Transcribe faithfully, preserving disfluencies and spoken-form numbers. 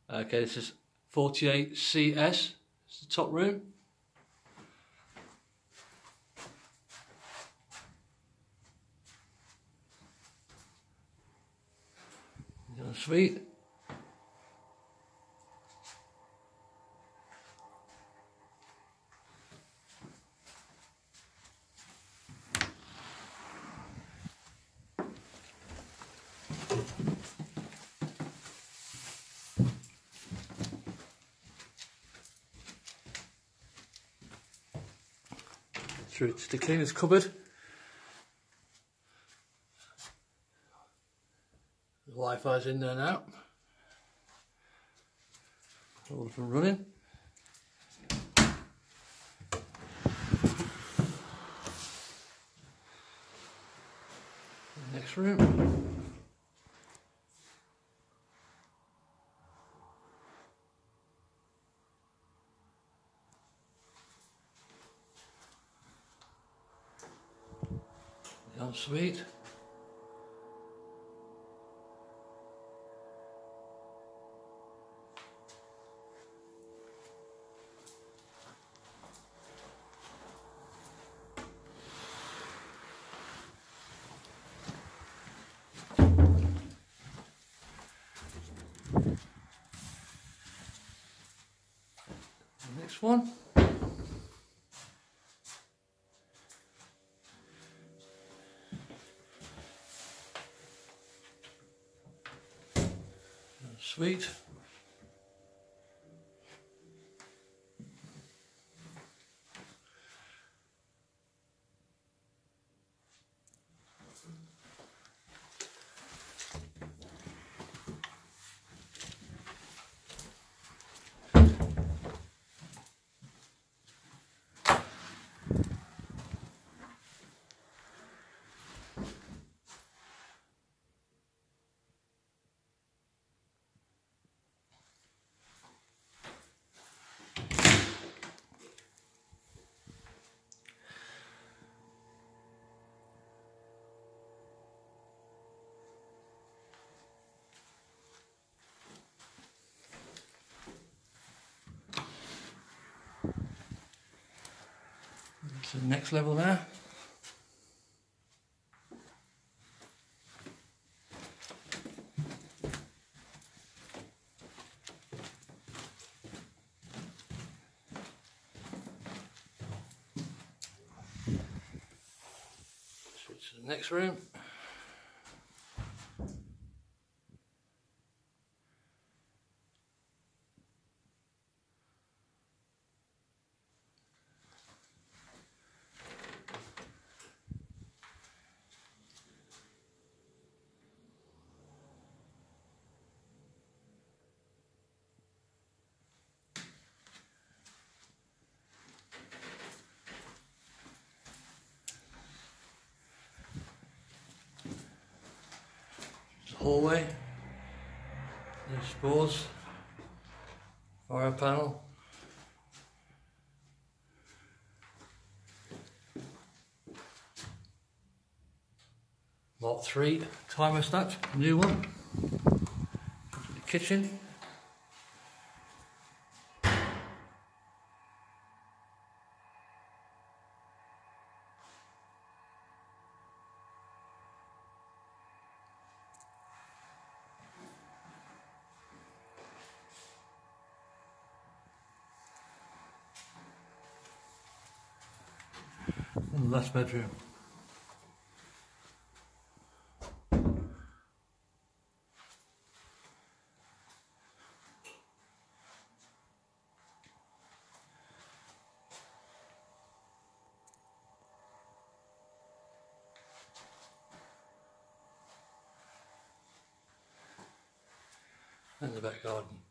Okay, this is forty-eight C S, it's the top room. Suite. Through to the cleaner's cupboard. The Wi-Fi's in there now. All up and running. Next room. The ensuite. Next one. Suite. To the next level there. Switch to the next room. Hallway, there's spores, fire panel, Mark three thermostat, new one, the kitchen, and the last bedroom. And the back garden.